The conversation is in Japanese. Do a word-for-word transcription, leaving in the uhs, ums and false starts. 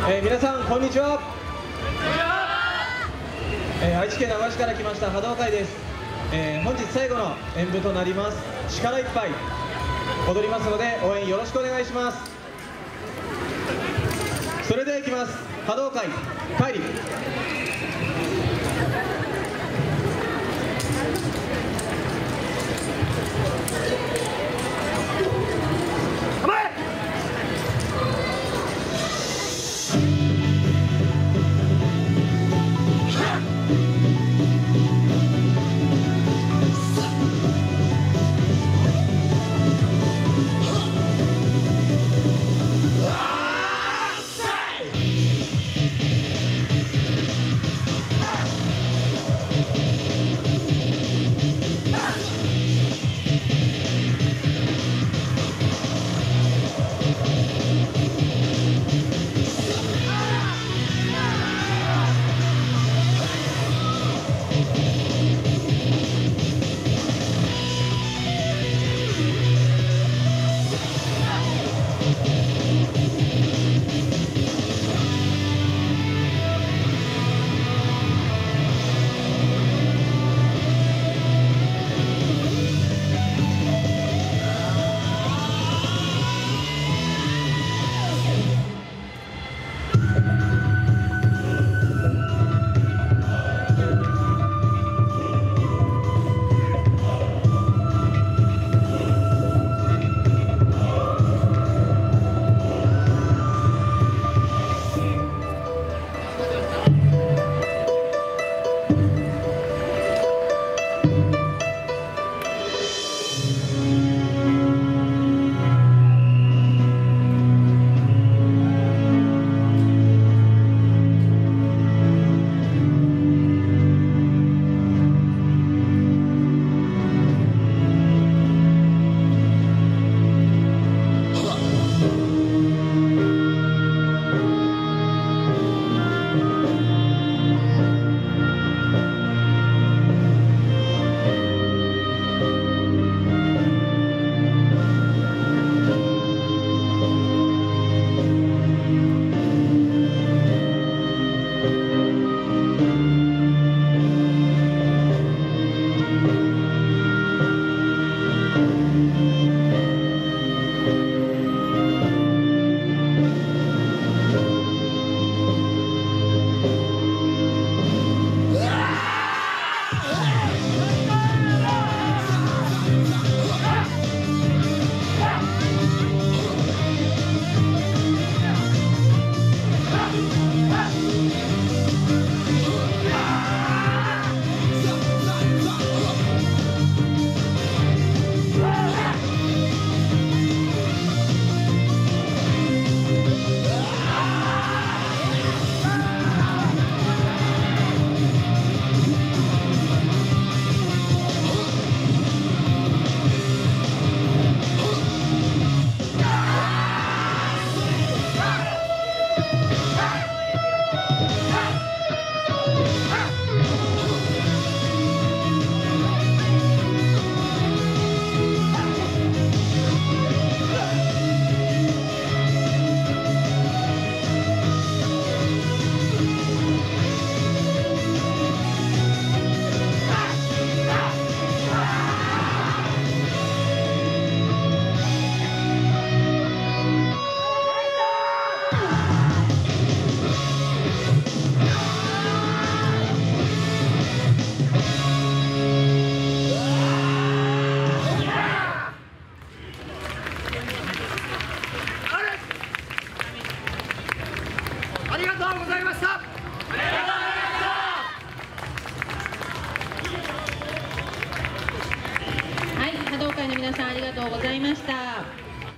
えー、皆さんこんにちは。えー、愛知県名古屋市から来ました波動会です。えー、本日最後の演舞となります。力いっぱい踊りますので応援よろしくお願いします。それではいきます。波動会帰り。 ありがとうございました。 はい、波動会の皆さんありがとうございました。